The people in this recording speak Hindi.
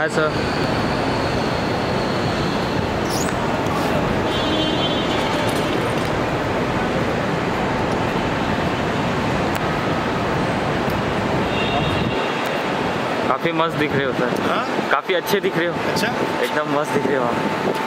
Hi sir. काफ़ी मस्त दिख रहे हो सर। हाँ? काफ़ी अच्छे दिख रहे हो। अच्छा, एकदम मस्त दिख रहे हो आप।